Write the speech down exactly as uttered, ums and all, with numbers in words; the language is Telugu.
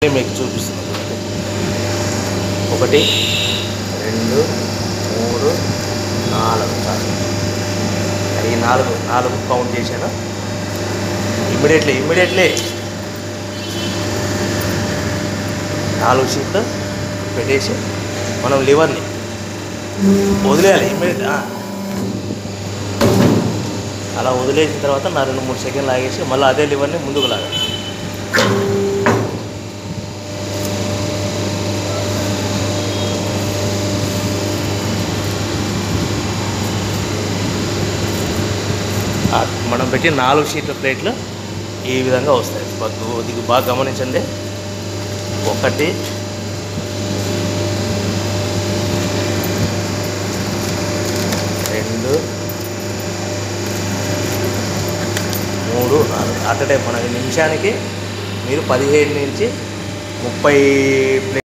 మీకు చూపిస్తున్నాను చూడండి. ఒకటి రెండు మూడు నాలుగు ఈ నాలుగు నాలుగు కౌంట్ చేశాను. ఇమ్మీడియట్లీ ఇమ్మీడియట్లీ నాలుగు షీట్లు పెట్టేసి మనం లివర్ని వదిలేయాలి. ఇమ్మీడియట్ అలా వదిలేసిన తర్వాత నా రెండు మూడు సెకండ్లు ఆగేసి మళ్ళీ అదే లివర్ని ముందుకు లాగాలి. మనం పెట్టి నాలుగు షీట్ల ప్లేట్లు ఈ విధంగా వస్తాయి. ఇది బాగా గమనించండి. ఒకటి రెండు మూడు నాలుగు అట్ టైం మన నిమిషానికి మీరు పదిహేను నుంచి ముప్పై ప్లేట్